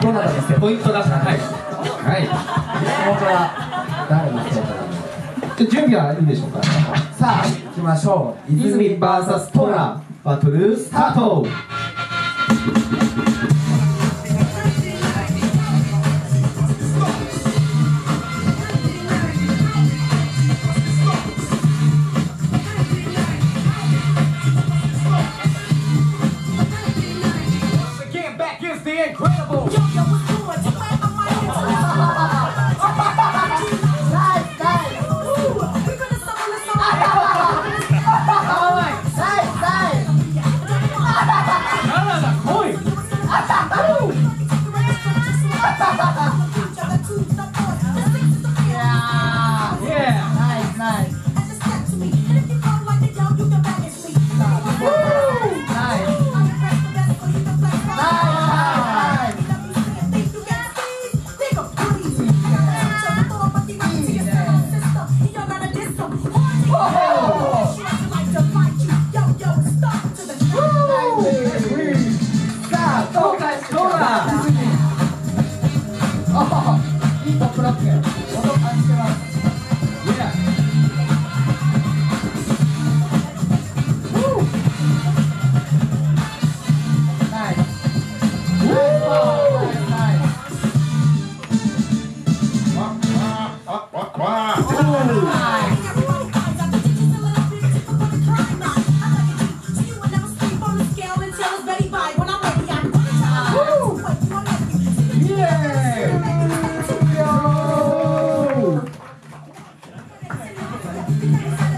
どなたですか？ ポイントが高い。はい。 ここから誰の人かな。 準備はいいでしょうか。 さあ行きましょう。 泉 VS トラバトルスタート。